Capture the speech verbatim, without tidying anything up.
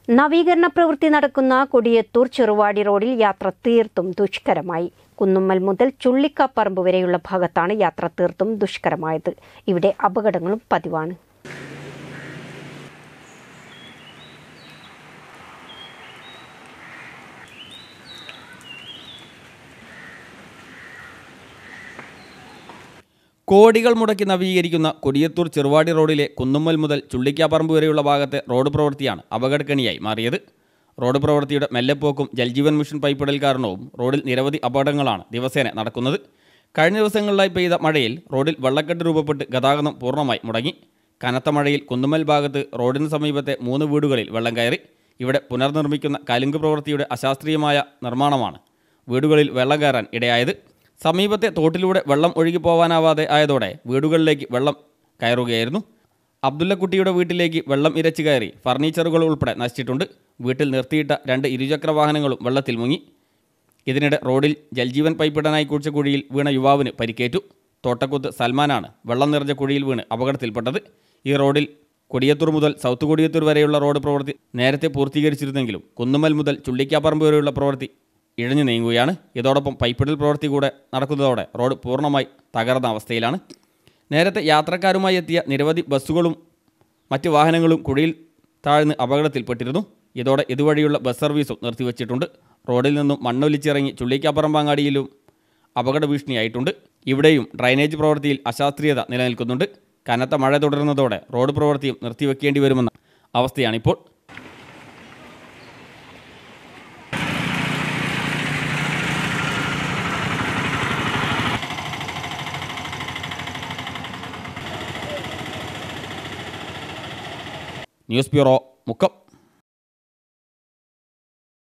നവീകരണ പ്രവൃത്തി നടക്കുന്ന കൊടിയത്തൂർ ചെറുവാടി റോഡിൽ യാത്ര തീർത്തും ദുഷ്കരമായി. കുന്നുമ്മൽ മുതൽ ചുള്ളിക്കാപ്പറമ്പ് വരെയുള്ള ഭാഗത്താണ് യാത്ര തീർത്തും ദുഷ്കരമായത്. ഇവിടെ അപകടങ്ങളും പതിവാണ്. കോടികൾ മുടക്കി നവീകരിക്കുന്ന കൊടിയത്തൂർ ചെറുവാടി റോഡിലെ കുന്നുമ്മൽ മുതൽ ചുള്ളിക്കാപ്പറമ്പ് വരെയുള്ള ഭാഗത്തെ റോഡ് പ്രവൃത്തിയാണ് അപകടക്കണിയായി മാറിയത്. റോഡ് പ്രവൃത്തിയുടെ മെല്ലെപ്പോക്കും ജൽജീവൻ മിഷൻ പൈപ്പിടൽ കാരണവും റോഡിൽ നിരവധി അപകടങ്ങളാണ് ദിവസേന നടക്കുന്നത്. കഴിഞ്ഞ ദിവസങ്ങളിലായി പെയ്ത മഴയിൽ റോഡിൽ വെള്ളക്കെട്ട് രൂപപ്പെട്ട് ഗതാഗതം പൂർണ്ണമായി മുടങ്ങി. കനത്ത മഴയിൽ കുന്നുമ്മൽ ഭാഗത്ത് റോഡിന് സമീപത്തെ മൂന്ന് വീടുകളിൽ വെള്ളം കയറി. ഇവിടെ പുനർനിർമ്മിക്കുന്ന കലുങ്ക് പ്രവൃത്തിയുടെ അശാസ്ത്രീയമായ നിർമ്മാണമാണ് വീടുകളിൽ വെള്ളം കയറാൻ ഇടയായത്. സമീപത്തെ തോട്ടിലൂടെ വെള്ളം ഒഴുകി പോകാനാവാതെ ആയതോടെ വീടുകളിലേക്ക് വെള്ളം കയറുകയായിരുന്നു. അബ്ദുല്ലക്കുട്ടിയുടെ വീട്ടിലേക്ക് വെള്ളം ഇരച്ചു കയറി ഫർണിച്ചറുകൾ ഉൾപ്പെടെ നശിച്ചിട്ടുണ്ട്. വീട്ടിൽ നിർത്തിയിട്ട രണ്ട് ഇരുചക്ര വാഹനങ്ങളും വെള്ളത്തിൽ മുങ്ങി. ഇതിനിടെ റോഡിൽ ജൽജീവൻ പൈപ്പിടാനായി കുഴിച്ച കുഴിയിൽ വീണ യുവാവിന് പരിക്കേറ്റു. തോട്ടക്കുത്ത് സൽമാനാണ് വെള്ളം നിറഞ്ഞ കുഴിയിൽ വീണ് അപകടത്തിൽപ്പെട്ടത്. ഈ റോഡിൽ കൊടിയത്തൂർ മുതൽ സൗത്ത് കൊടിയത്തൂർ വരെയുള്ള റോഡ് പ്രവൃത്തി നേരത്തെ പൂർത്തീകരിച്ചിരുന്നെങ്കിലും കുന്നുമ്മൽ മുതൽ ചുള്ളിക്കാപ്പറമ്പ് വരെയുള്ള പ്രവൃത്തി ഇഴഞ്ഞു നീങ്ങുകയാണ്. ഇതോടൊപ്പം പൈപ്പിടൽ പ്രവൃത്തി കൂടെ നടക്കുന്നതോടെ റോഡ് പൂർണ്ണമായി തകർന്ന അവസ്ഥയിലാണ്. നേരത്തെ യാത്രക്കാരുമായി എത്തിയ നിരവധി ബസ്സുകളും മറ്റ് വാഹനങ്ങളും കുഴിയിൽ താഴ്ന്ന് അപകടത്തിൽപ്പെട്ടിരുന്നു. ഇതോടെ ഇതുവഴിയുള്ള ബസ് സർവീസും നിർത്തിവച്ചിട്ടുണ്ട്. റോഡിൽ നിന്നും മണ്ണൊലിച്ചിറങ്ങി ചുള്ളിക്കാപ്പറമ്പങ്ങാടിയിലും അപകട ഭീഷണിയായിട്ടുണ്ട്. ഇവിടെയും ഡ്രൈനേജ് പ്രവൃത്തിയിൽ അശാസ്ത്രീയത നിലനിൽക്കുന്നുണ്ട്. കനത്ത മഴ തുടരുന്നതോടെ റോഡ് പ്രവൃത്തിയും നിർത്തിവെക്കേണ്ടി വരുമെന്ന അവസ്ഥയാണിപ്പോൾ. News bureau, Mukkam.